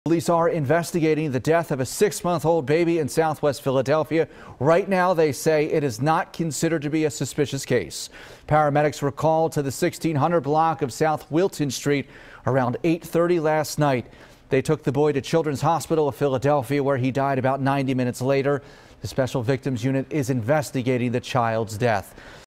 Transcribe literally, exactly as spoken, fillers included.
Police are investigating the death of a six-month-old baby in Southwest Philadelphia. Right now, they say it is not considered to be a suspicious case. Paramedics were called to the sixteen hundred block of South Wilton Street around eight thirty last night. They took the boy to Children's Hospital of Philadelphia, where he died about ninety minutes later. The Special Victims Unit is investigating the child's death.